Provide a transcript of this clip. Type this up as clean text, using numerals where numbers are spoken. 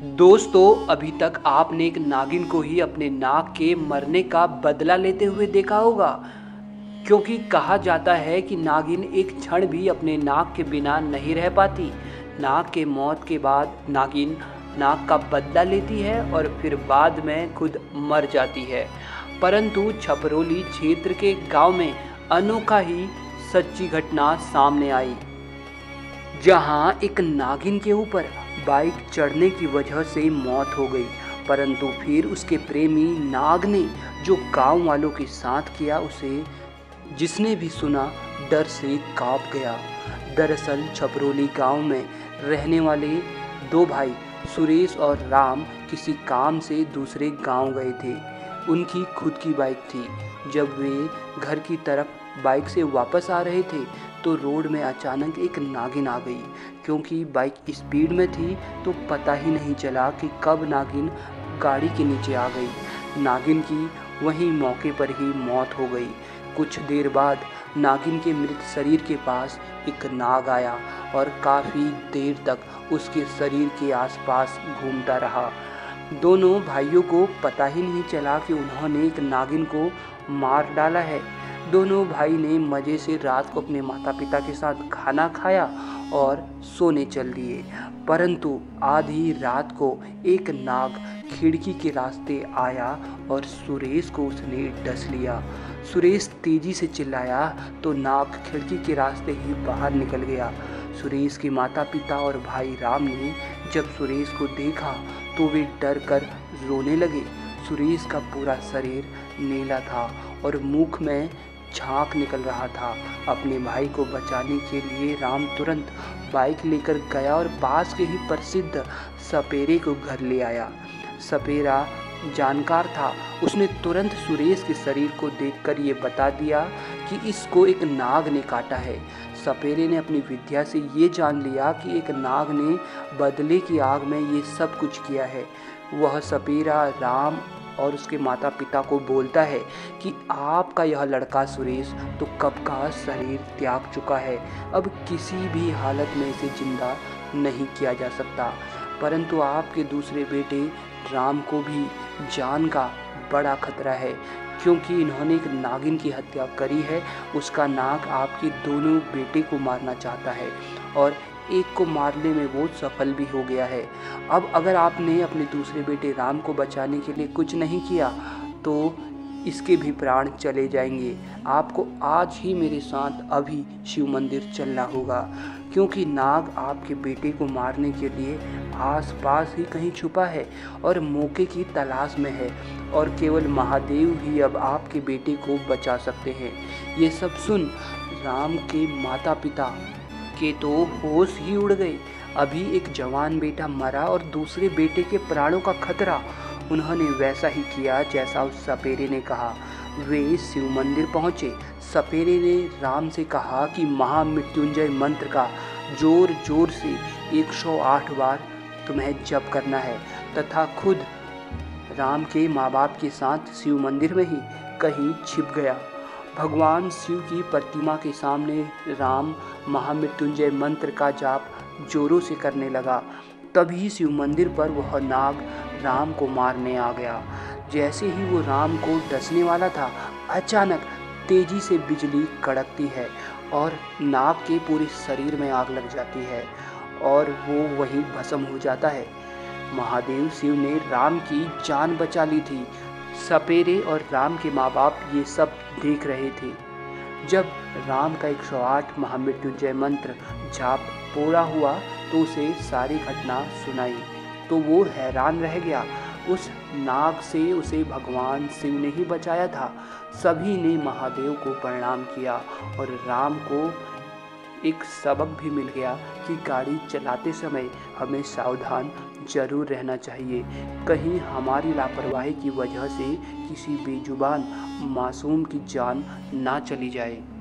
दोस्तों, अभी तक आपने एक नागिन को ही अपने नाग के मरने का बदला लेते हुए देखा होगा। क्योंकि कहा जाता है कि नागिन एक क्षण भी अपने नाग के बिना नहीं रह पाती। नाग के मौत के बाद नागिन नाग का बदला लेती है और फिर बाद में खुद मर जाती है। परंतु छपरोली क्षेत्र के गांव में अनोखा ही सच्ची घटना सामने आई, जहां एक नागिन के ऊपर बाइक चढ़ने की वजह से मौत हो गई। परंतु फिर उसके प्रेमी नाग ने जो गांव वालों के साथ किया, उसे जिसने भी सुना डर से कांप गया। दरअसल छपरोली गांव में रहने वाले दो भाई सुरेश और राम किसी काम से दूसरे गांव गए थे। उनकी खुद की बाइक थी। जब वे घर की तरफ बाइक से वापस आ रहे थे तो रोड में अचानक एक नागिन आ गई। क्योंकि बाइक स्पीड में थी तो पता ही नहीं चला कि कब नागिन गाड़ी के नीचे आ गई। नागिन की वहीं मौके पर ही मौत हो गई। कुछ देर बाद नागिन के मृत शरीर के पास एक नाग आया और काफ़ी देर तक उसके शरीर के आसपास घूमता रहा। दोनों भाइयों को पता ही नहीं चला कि उन्होंने एक नागिन को मार डाला है। दोनों भाई ने मज़े से रात को अपने माता पिता के साथ खाना खाया और सोने चल दिए। परंतु आधी रात को एक नाग खिड़की के रास्ते आया और सुरेश को उसने डस लिया। सुरेश तेजी से चिल्लाया तो नाग खिड़की के रास्ते ही बाहर निकल गया। सुरेश के माता पिता और भाई राम ने जब सुरेश को देखा तो वे डर कर रोने लगे। सुरेश का पूरा शरीर नीला था और मुख में झाग निकल रहा था। अपने भाई को बचाने के लिए राम तुरंत बाइक लेकर गया और पास के ही प्रसिद्ध सपेरे को घर ले आया। सपेरा जानकार था। उसने तुरंत सुरेश के शरीर को देखकर ये बता दिया कि इसको एक नाग ने काटा है। सपेरे ने अपनी विद्या से ये जान लिया कि एक नाग ने बदले की आग में ये सब कुछ किया है। वह सपेरा राम और उसके माता पिता को बोलता है कि आपका यह लड़का सुरेश तो कब का शरीर त्याग चुका है, अब किसी भी हालत में इसे जिंदा नहीं किया जा सकता। परंतु आपके दूसरे बेटे राम को भी जान का बड़ा खतरा है, क्योंकि इन्होंने एक नागिन की हत्या करी है। उसका नाग आपके दोनों बेटे को मारना चाहता है और एक को मारने में वो सफल भी हो गया है। अब अगर आपने अपने दूसरे बेटे राम को बचाने के लिए कुछ नहीं किया तो इसके भी प्राण चले जाएंगे। आपको आज ही मेरे साथ अभी शिव मंदिर चलना होगा, क्योंकि नाग आपके बेटे को मारने के लिए आसपास ही कहीं छुपा है और मौके की तलाश में है और केवल महादेव ही अब आपके बेटे को बचा सकते हैं। ये सब सुन राम के माता पिता के तो होश ही उड़ गए। अभी एक जवान बेटा मरा और दूसरे बेटे के प्राणों का खतरा। उन्होंने वैसा ही किया जैसा उस सपेरे ने कहा। वे शिव मंदिर पहुँचे। सपेरे ने राम से कहा कि महामृत्युंजय मंत्र का जोर जोर से 108 बार तुम्हें जप करना है तथा खुद राम के माँ बाप के साथ शिव मंदिर में ही कहीं छिप गया। भगवान शिव की प्रतिमा के सामने राम महामृत्युंजय मंत्र का जाप जोरों से करने लगा। तभी शिव मंदिर पर वह नाग राम को मारने आ गया। जैसे ही वो राम को डसने वाला था, अचानक तेजी से बिजली कड़कती है और नाग के पूरे शरीर में आग लग जाती है और वो वहीं भस्म हो जाता है। महादेव शिव ने राम की जान बचा ली थी। सपेरे और राम के माँ बाप ये सब देख रहे थे। जब राम का 108 महामृत्युंजय मंत्र जाप पूरा हुआ तो उसे सारी घटना सुनाई तो वो हैरान रह गया। उस नाग से उसे भगवान शिव ने ही बचाया था। सभी ने महादेव को प्रणाम किया और राम को एक सबक भी मिल गया कि गाड़ी चलाते समय हमें सावधान जरूर रहना चाहिए, कहीं हमारी लापरवाही की वजह से किसी बेजुबान मासूम की जान ना चली जाए।